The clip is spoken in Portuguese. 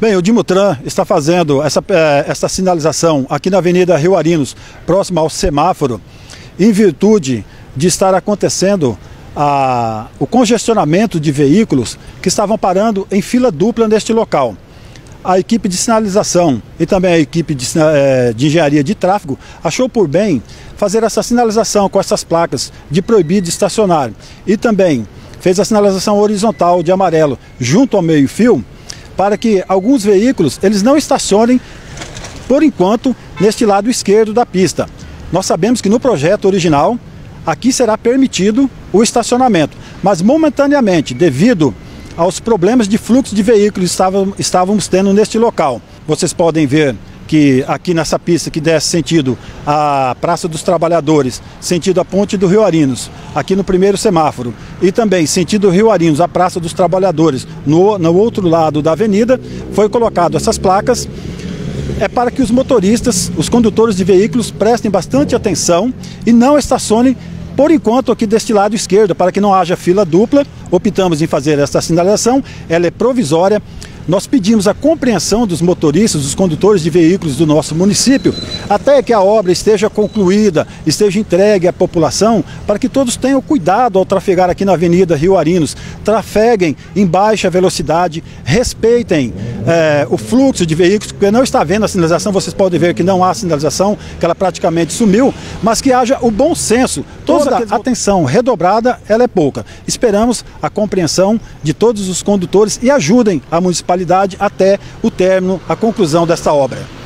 Bem, o Dimutran está fazendo essa sinalização aqui na Avenida Rio Arinos, próximo ao semáforo, em virtude de estar acontecendo o congestionamento de veículos que estavam parando em fila dupla neste local. A equipe de sinalização e também a equipe de engenharia de tráfego achou por bem fazer essa sinalização com essas placas de proibido estacionar e também fez a sinalização horizontal de amarelo junto ao meio-fio para que alguns veículos eles não estacionem por enquanto neste lado esquerdo da pista. Nós sabemos que no projeto original aqui será permitido o estacionamento, mas momentaneamente devido aos problemas de fluxo de veículos estávamos tendo neste local. Vocês podem ver que aqui nessa pista que desce sentido a Praça dos Trabalhadores, sentido a Ponte do Rio Arinos, aqui no primeiro semáforo, e também sentido Rio Arinos, a Praça dos Trabalhadores, no outro lado da avenida, foi colocado essas placas para que os motoristas, os condutores de veículos prestem bastante atenção e não estacionem por enquanto aqui deste lado esquerdo, para que não haja fila dupla. Optamos em fazer essa sinalização, ela é provisória. Nós pedimos a compreensão dos motoristas, dos condutores de veículos do nosso município, até que a obra esteja concluída, esteja entregue à população, para que todos tenham cuidado ao trafegar aqui na Avenida Rio Arinos, trafeguem em baixa velocidade, respeitem o fluxo de veículos, porque não está vendo a sinalização, vocês podem ver que não há sinalização, que ela praticamente sumiu, mas que haja o bom senso. Toda atenção redobrada, ela é pouca. Esperamos a compreensão de todos os condutores e ajudem a municipalidade até o término, a conclusão desta obra.